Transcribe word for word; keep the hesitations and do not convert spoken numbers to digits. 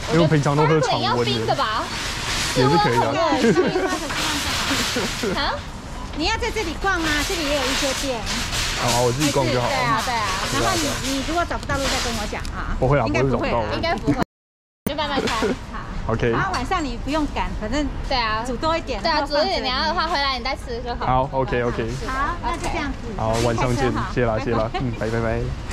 因为我平常都喝常要温冰的吧？ 也是可以的。 啊？ 你要在这里逛啊，这里也有一些店。 好，我自己逛就好了。 对啊，对啊。然后你你如果找不到路再跟我讲啊。 不会啊， 应该不会， 应该不会，就慢慢开。 好。 OK。 然后晚上你不用赶，反正对啊， 煮多一点。 对啊，煮多一点，你要的话回来你再吃就好。 好 ，OK OK。 好，那就这样子。 好，晚上见，谢啦谢啦，嗯，拜拜拜。